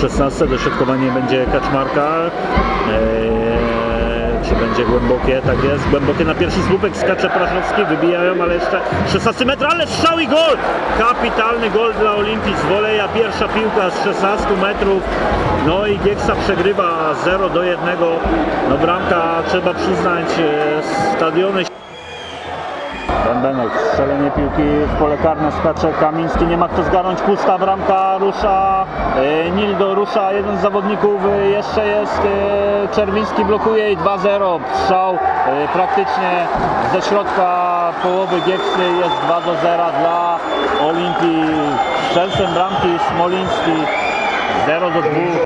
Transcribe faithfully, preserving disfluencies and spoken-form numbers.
szesnastce, dośrodkowanie będzie Kaczmarka. Eee, czy będzie głębokie? Tak jest, głębokie na pierwszy słupek, skacze Praszowski, wybijają, ale jeszcze szesnasty metr, ale strzał i gol! Kapitalny gol dla Olimpii z woleja, pierwsza piłka z szesnastu metrów. No i Gieksa przegrywa zero do jednego. No bramka, trzeba przyznać, stadiony. Bębenek, strzelenie piłki w pole karne, skacze Kamiński, nie ma kto zgarnąć, pusta bramka, rusza e, Nildo, rusza jeden z zawodników, e, jeszcze jest e, Czerwiński, blokuje i dwa zero, strzał e, praktycznie ze środka połowy Gieksy, jest dwa do zera dla Olimpii, strzelcem bramki Smoliński, zero do dwóch.